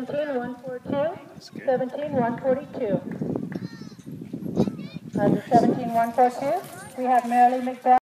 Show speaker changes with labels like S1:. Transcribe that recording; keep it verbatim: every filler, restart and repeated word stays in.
S1: seventeen one forty-two, seventeen one forty-two. Under seventeen one forty-two, we have Marilee McBride.